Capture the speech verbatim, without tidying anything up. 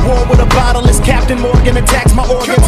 war with a bottle as Captain Morgan attacks my organs.